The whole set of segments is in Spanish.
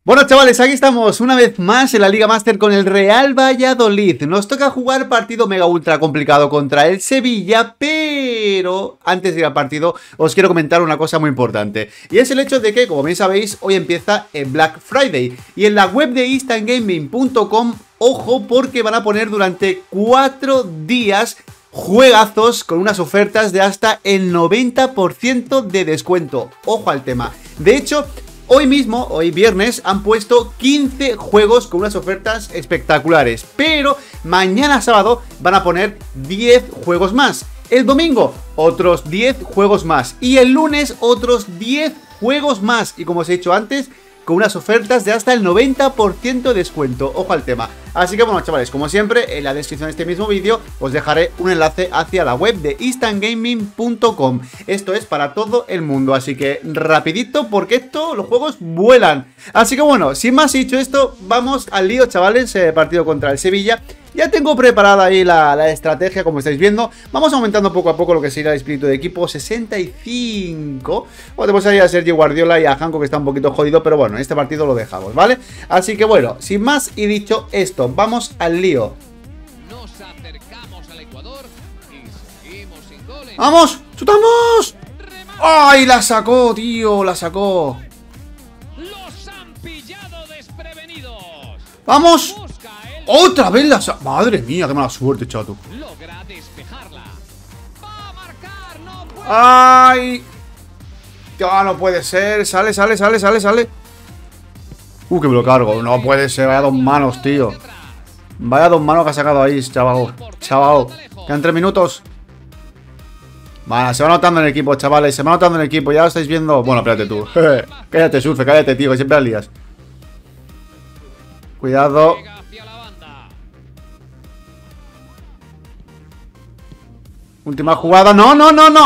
Bueno, chavales, aquí estamos una vez más en la Liga Master con el Real Valladolid. Nos toca jugar partido mega ultra complicado contra el Sevilla, pero antes de ir al partido os quiero comentar una cosa muy importante. Y es el hecho de que, como bien sabéis, hoy empieza el Black Friday. Y en la web de instantgaming.com, ojo, porque van a poner durante 4 días juegazos con unas ofertas de hasta el 90% de descuento. Ojo al tema. De hecho, hoy mismo, hoy viernes, han puesto 15 juegos con unas ofertas espectaculares. Pero mañana sábado van a poner 10 juegos más. El domingo, otros 10 juegos más. Y el lunes, otros 10 juegos más. Y como os he dicho antes, con unas ofertas de hasta el 90% de descuento. Ojo al tema. Así que bueno, chavales, como siempre, en la descripción de este mismo vídeo os dejaré un enlace hacia la web de instantgaming.com. Esto es para todo el mundo, así que rapidito, porque los juegos vuelan. Así que bueno, sin más dicho esto, vamos al lío, chavales. Partido contra el Sevilla. Ya tengo preparada ahí la estrategia, como estáis viendo. Vamos aumentando poco a poco lo que sería el espíritu de equipo. 65. Podemos ir a Sergio Guardiola y a Janko, que está un poquito jodido, pero bueno, en este partido lo dejamos, ¿vale? Así que bueno, sin más y dicho esto, vamos al lío. Nos acercamos al Ecuador y seguimos sin goles. ¡Vamos! ¡Chutamos! ¡Ay, la sacó, tío! La sacó. Los han pillado desprevenidos. ¡Vamos! ¡Otra vez la sacó! ¡Madre mía, qué mala suerte, chato! Logra despejarla. Va a marcar, no puede. ¡Ay! Ya no puede ser. Sale. Que me lo cargo. No puede ser. Vaya dos manos, tío. Vaya dos manos que ha sacado ahí, chaval. Quedan 3 minutos. Vale, se va notando en el equipo, chavales. Se va notando en el equipo. Ya lo estáis viendo. Bueno, espérate tú. Cállate, Surfe, cállate, tío, que siempre la lías. Cuidado. Última jugada. ¡No!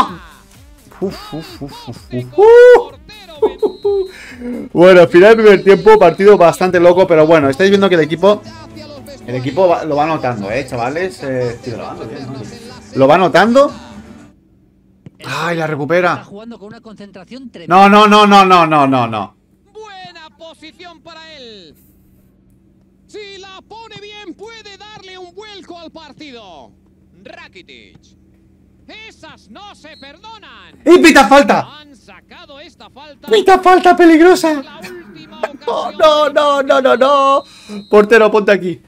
Bueno, al final del primer tiempo, partido bastante loco, pero bueno, estáis viendo que el equipo lo va notando, chavales. Estoy grabando bien, ¿no? Lo va notando. ¡Ay, la recupera! No. Buena posición para él. Si la pone bien, puede darle un vuelco al partido. Rakitic. Esas no se perdonan. ¡Y pita falta! Han sacado esta falta. ¡Pita falta peligrosa! La última ocasión. No. Portero, ponte aquí.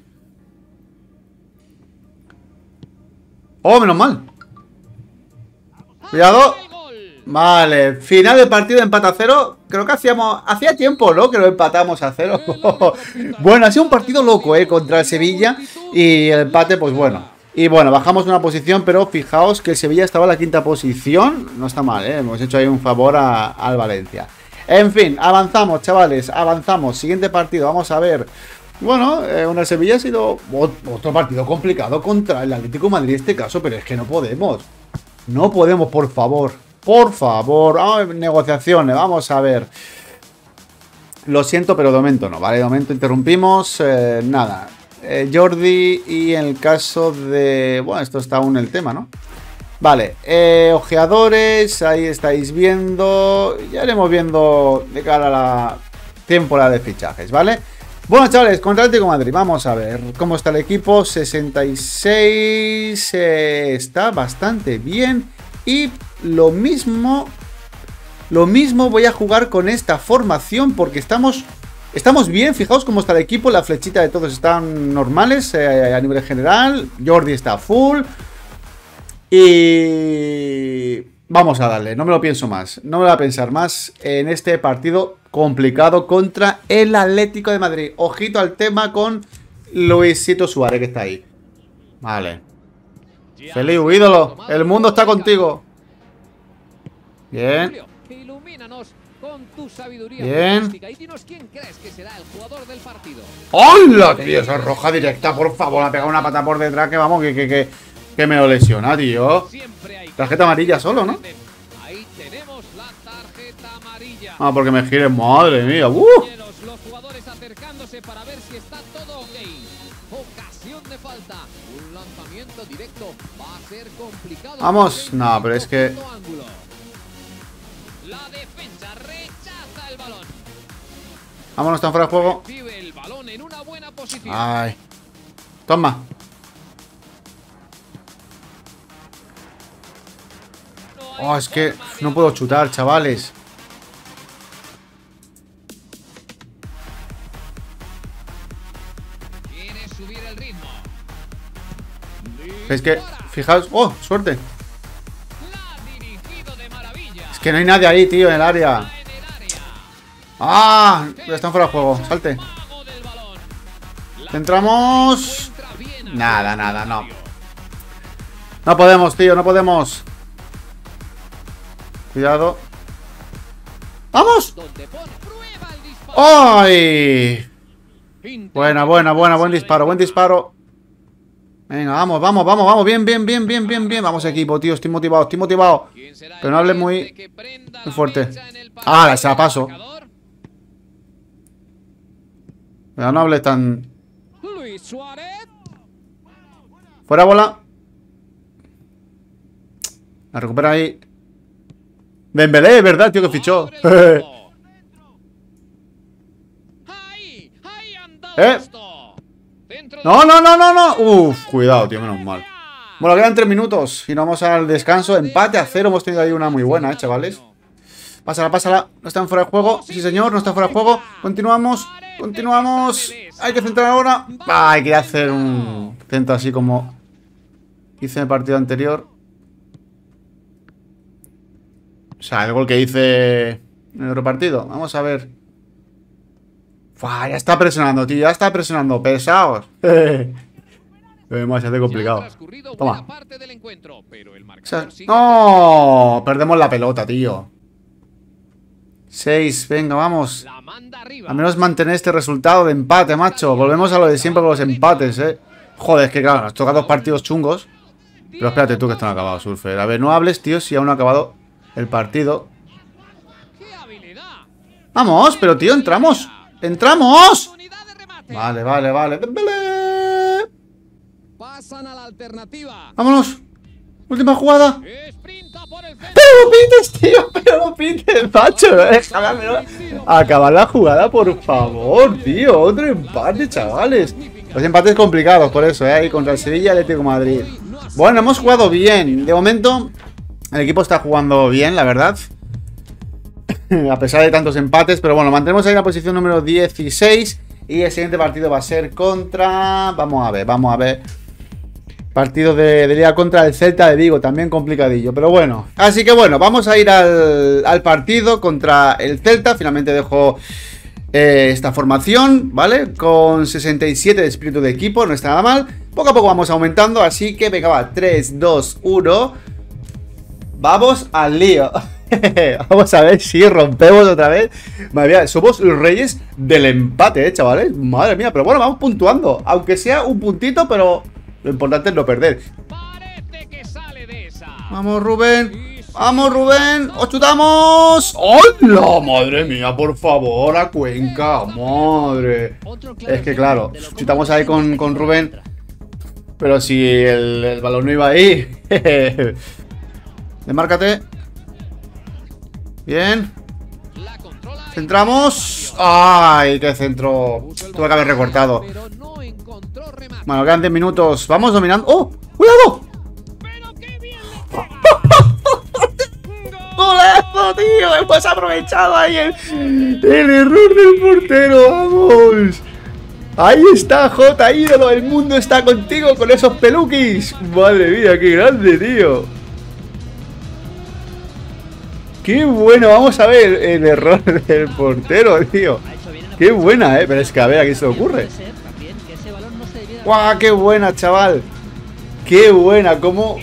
¡Oh, menos mal! Cuidado. Vale, final del partido, empate a 0. Creo que hacía tiempo, ¿no? Que lo empatamos a 0. Bueno, ha sido un partido loco, contra el Sevilla. Y el empate, pues bueno. Y bueno, bajamos una posición, pero fijaos que el Sevilla estaba en la 5ª posición. No está mal, hemos hecho ahí un favor al Valencia. En fin, avanzamos, chavales, avanzamos. Siguiente partido, vamos a ver. Bueno, una Sevilla ha sido otro partido complicado contra el Atlético de Madrid en este caso, pero es que no podemos. No podemos, por favor. Por favor, negociaciones, vamos a ver. Lo siento, pero de momento no, ¿vale? De momento interrumpimos, nada. Jordi, y en el caso de... Bueno, esto está aún el tema, ¿no? Vale, ojeadores, ahí estáis viendo. Ya iremos viendo de cara a la temporada de fichajes, ¿vale? Bueno, chavales, contra el Atlético de Madrid, vamos a ver cómo está el equipo. 66, está bastante bien. Y lo mismo voy a jugar con esta formación porque estamos bien. Fijaos cómo está el equipo, la flechita de todos están normales a nivel general. Jordi está full. Y vamos a darle, no me lo pienso más. No me voy a pensar más en este partido complicado contra el Atlético de Madrid. Ojito al tema con Luisito Suárez, que está ahí. Vale. Feliz, ídolo, el mundo está contigo. Bien. Bien. ¡Hola, tío! Esa roja directa, por favor. Me ha pegado una pata por detrás que vamos, que me lo lesiona, tío. Tarjeta amarilla solo, ¿no? Ahí tenemos la tarjeta amarilla. Ah, porque me gire, madre mía. Los jugadores acercándose para ver si está todo ok. Ocasión de falta. Un lanzamiento directo va a ser complicado. Vamos. No, pero es que... La defensa rechaza el balón. Vámonos, están fuera de juego. Recibe el balón en una buena posición. Ay. Toma. Oh, es que no puedo chutar, chavales. Quiere subir el ritmo. Es que, fijaos. ¡Oh, suerte! La ha dirigido de maravilla. Es que no hay nadie ahí, tío, en el área. En el área. ¡Ah! Están fuera de juego. Salte. Mago del balón. La Entramos. encuentra bien a Nada, su nada, no. espacio. No podemos, tío, no podemos. Cuidado. ¡Vamos! Donde prueba el disparo. ¡Ay! Intenta Buena, buena, buena. Buen disparo, buen disparo. Venga, vamos, vamos, vamos, vamos. Bien, bien, bien, bien, bien, bien. Vamos, equipo, tío. Estoy motivado, estoy motivado. ¿Quién será Pero no hables el muy, siguiente que prenda muy la fuerte. mecha en el Ah, se la paso. marcador? Pero no hables tan... Luis Suárez. Fuera bola. La recupera ahí. Dembélé, ¿verdad, tío? Que fichó. Abre el campo. Ahí anda esto. Dentro No, no, no, no, no. Uf, cuidado, tío, menos mal. Bueno, quedan 3 minutos y nos vamos al descanso. Empate a 0. Hemos tenido ahí una muy buena, chavales. Pásala, pásala. No están fuera de juego. Sí, señor, no está fuera de juego. Continuamos, continuamos. Hay que centrar ahora. Ah, hay que hacer un centro así como hice en el partido anterior. O sea, el gol que hice en el otro partido. Vamos a ver. Fua, ya está presionando, tío. Ya está presionando. Pesados. Demasiado complicado. Toma. O sea, no, perdemos la pelota, tío. 6, venga, vamos. Al menos mantener este resultado de empate, macho. Volvemos a lo de siempre con los empates, Joder, es que claro, nos toca 2 partidos chungos. Pero espérate tú que están acabados, Surfer. A ver, no hables, tío, si aún no ha acabado el partido. Vamos, pero tío, entramos. ¡Entramos! Vale, vale, vale. Pasan a la alternativa. Vámonos. Última jugada. Sprinta por el centro. ¡Pero no pites, tío! ¡Pero no pites, macho! Déjame acabar la jugada, por favor, tío. Otro empate, chavales. Los empates complicados, por eso, Ahí contra el Sevilla y el Atlético de Madrid. Bueno, hemos jugado bien. De momento, el equipo está jugando bien, la verdad. A pesar de tantos empates. Pero bueno, mantenemos ahí la posición número 16. Y el siguiente partido va a ser contra... Vamos a ver, vamos a ver. Partido de liga contra el Celta de Vigo, también complicadillo, pero bueno. Así que bueno, vamos a ir al partido contra el Celta. Finalmente dejo esta formación, ¿vale? Con 67 de espíritu de equipo, no está nada mal. Poco a poco vamos aumentando, así que venga, va, 3, 2, 1. Vamos al lío. Vamos a ver si rompemos otra vez. Madre mía, somos los reyes del empate, chavales. Madre mía, pero bueno, vamos puntuando. Aunque sea un puntito, pero... Lo importante es no perder. Parece que sale de esa. Vamos, Rubén. Vamos, Rubén. ¡Os chutamos! ¡Hola! Madre mía, por favor, a Cuenca. Madre. Es que claro, chutamos ahí con Rubén. Pero si el balón no iba ahí. Demárcate. Bien. Centramos. ¡Ay, qué centro! Tuve que haber recortado. Bueno, quedan 10 minutos. Vamos dominando. ¡Oh! ¡Cuidado! ¡Golazo, tío! Hemos aprovechado ahí el error del portero. ¡Vamos! Ahí está, J, ídolo. El mundo está contigo con esos peluquis. Madre mía, qué grande, tío. Qué bueno. Vamos a ver el error del portero, tío. Qué buena, Pero es que a ver, ¿a quién se le ocurre? ¡Guau! ¡Qué buena, chaval! ¡Qué buena! ¿Cómo?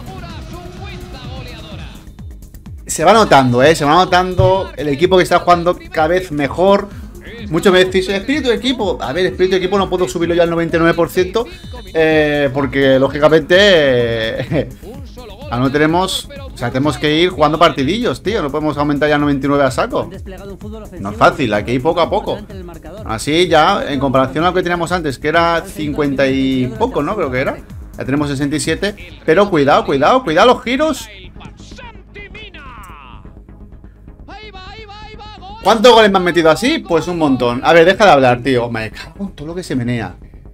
Se va notando, Se va notando el equipo que está jugando cada vez mejor. Muchos me decís, espíritu de equipo. A ver, espíritu de equipo no puedo subirlo ya al 99%. Porque, lógicamente, no tenemos... O sea, tenemos que ir jugando partidillos, tío. No podemos aumentar ya al 99 a saco. No es fácil, hay que ir poco a poco. Así ya, en comparación a lo que teníamos antes, que era 50 y poco, ¿no? Creo que era. Ya tenemos 67. Pero cuidado, cuidado, cuidado los giros. ¿Cuántos goles me han metido así? Pues un montón. A ver, deja de hablar, tío. Me cago en todo lo que se menea.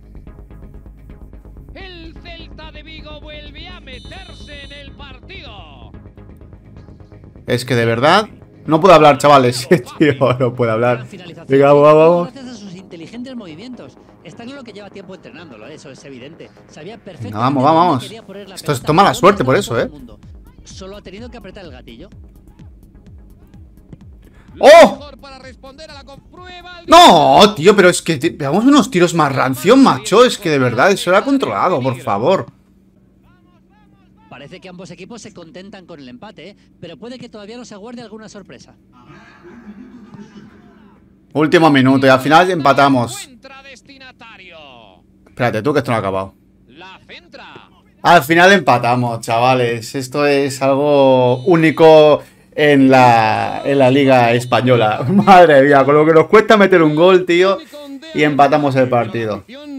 El Celta de Vigo vuelve a meterse en el partido. Es que de verdad no puedo hablar, chavales. Tío, no puedo hablar. Venga, vamos. Gracias a sus inteligentes movimientos. Está claro que lleva tiempo entrenándolo, eso es evidente. Sabía perfectamente. Vamos. Esto mala suerte por eso, Solo ha tenido que apretar el gatillo. ¡Oh! No, tío, pero es que veamos unos tiros más rancio, macho. Es que de verdad, eso era controlado, por favor. Parece que ambos equipos se contentan con el empate, pero puede que todavía nos aguarde alguna sorpresa. Último minuto y al final empatamos. Espérate, tú que esto no ha acabado. Al final empatamos, chavales. Esto es algo único en la Liga Española. Madre mía, con lo que nos cuesta meter un gol, tío. Y empatamos el partido.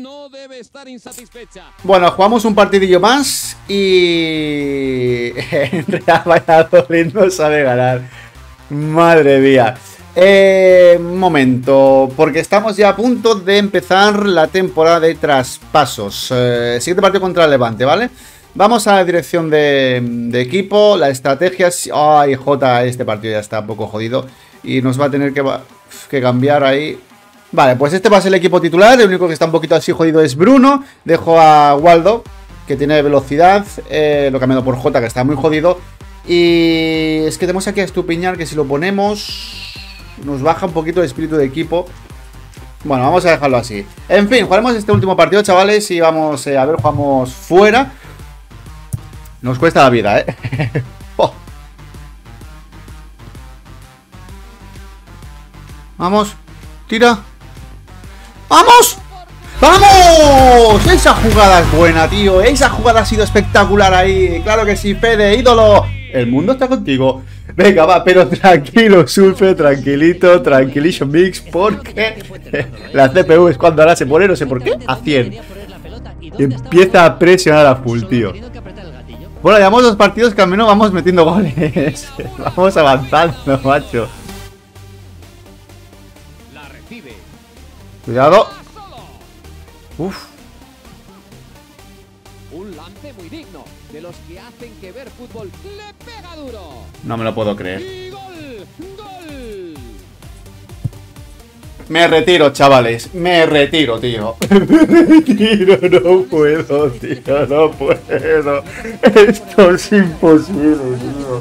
Bueno, jugamos un partidillo más. Y en Real Valladolid no sabe ganar. Madre mía. Un momento, porque estamos ya a punto de empezar la temporada de traspasos. Siguiente partido contra el Levante, ¿vale? Vamos a la dirección de equipo, la estrategia. Ay, Jota, este partido ya está un poco jodido y nos va a tener que cambiar ahí. Vale, pues este va a ser el equipo titular. El único que está un poquito así jodido es Bruno. Dejo a Waldo, que tiene velocidad. Lo he cambiado por Jota, que está muy jodido. Y es que tenemos aquí a Estupiñán, que si lo ponemos nos baja un poquito el espíritu de equipo. Bueno, vamos a dejarlo así. En fin, jugaremos este último partido, chavales. Y vamos, a ver, jugamos fuera. Nos cuesta la vida, Oh. Vamos, tira. ¡Vamos! ¡Vamos! Esa jugada es buena, tío. Esa jugada ha sido espectacular ahí. Claro que sí, Fede, ídolo. El mundo está contigo. Venga, va, pero tranquilo, Sulfe, tranquilito, tranquilation mix, porque la CPU es cuando ahora se pone, no sé por qué, a 100. Y empieza a presionar a full, tío. Bueno, llevamos 2 partidos que al menos vamos metiendo goles. Vamos avanzando, macho. Cuidado. Uf. Un lance muy digno de los que hacen que ver fútbol le pega duro. No me lo puedo creer. Y gol, gol. Me retiro, chavales. Me retiro, tío. Me retiro, no puedo, tío. No puedo. Esto es imposible, tío.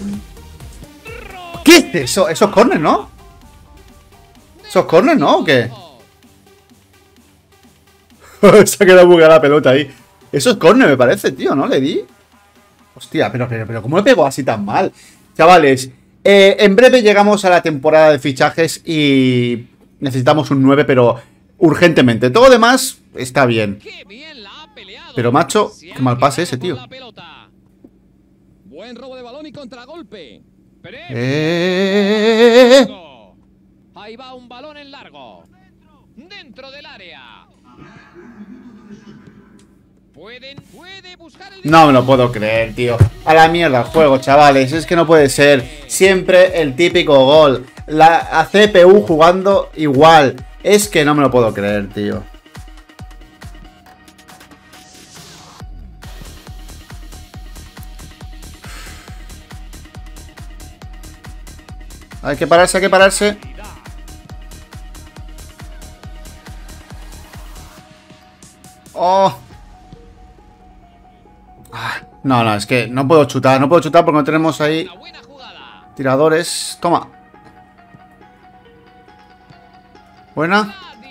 ¿Qué es eso? Eso es córner, ¿no? ¿Eso es córner, no? ¿O qué? Se ha quedado bugueada la pelota ahí. Eso es córner, me parece, tío. ¿No le di? Hostia, pero ¿cómo le pegó así tan mal? Chavales, en breve llegamos a la temporada de fichajes y necesitamos un 9, pero urgentemente. Todo lo demás está bien. Pero, macho, qué mal pase ese, tío. Buen robo de balón y contragolpe. Ahí va un balón en largo. Dentro del área. Puede buscar el... No me lo puedo creer, tío. A la mierda el juego, chavales. Es que no puede ser. Siempre el típico gol. La CPU jugando igual. Es que no me lo puedo creer, tío. Hay que pararse, hay que pararse. Oh. No, es que no puedo chutar. No puedo chutar porque no tenemos ahí tiradores. Toma. Buena.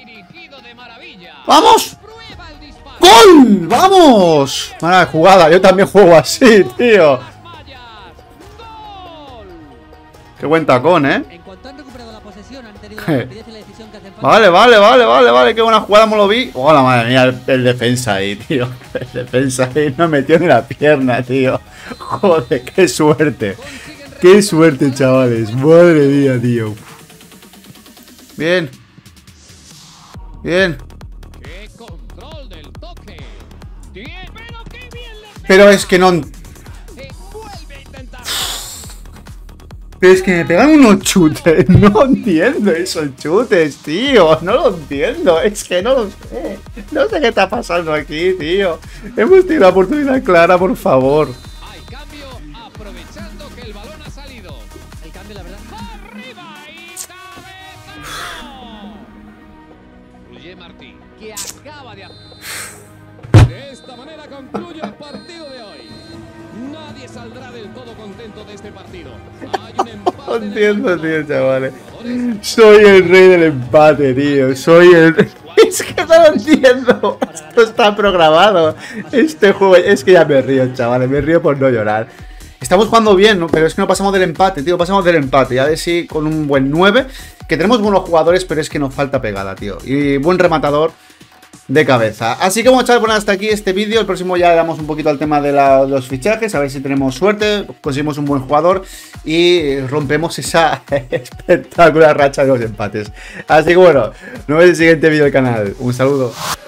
¡Vamos! ¡Gol! ¡Vamos! Mala jugada. Yo también juego así, tío. Qué buen tacón, ¿eh? Vale. Qué buena jugada, me lo vi. Hola, madre mía, el defensa ahí, tío. El defensa ahí no metió ni la pierna, tío. Joder, qué suerte. Qué suerte, chavales. Madre mía, tío. Bien. Pero es que no... Pero es que me pegan unos chutes. No entiendo esos chutes, tío. No lo entiendo. Es que no lo sé. No sé qué está pasando aquí, tío. Hemos tenido la oportunidad clara, por favor. Hay cambio aprovechando que el balón ha salido. El cambio, la verdad. ¡Arriba y cabezazo! Roger Martí, que acaba de... De esta manera concluye el partido de hoy. Nadie saldrá del todo contento de este partido. Hay un empate. No entiendo, tío, chavales. Soy el rey del empate, tío. Soy el... Es que no lo entiendo. Esto está programado. Este juego... Es que ya me río, chavales. Me río por no llorar. Estamos jugando bien, ¿no? Pero es que no pasamos del empate, tío. Pasamos del empate. Ya de sí, con un buen 9. Que tenemos buenos jugadores, pero es que nos falta pegada, tío. Y buen rematador de cabeza. Así que vamos a echar hasta aquí este vídeo. El próximo ya le damos un poquito al tema de los fichajes. A ver si tenemos suerte, conseguimos un buen jugador y rompemos esa espectacular racha de los empates. Así que bueno, nos vemos en el siguiente vídeo del canal. Un saludo.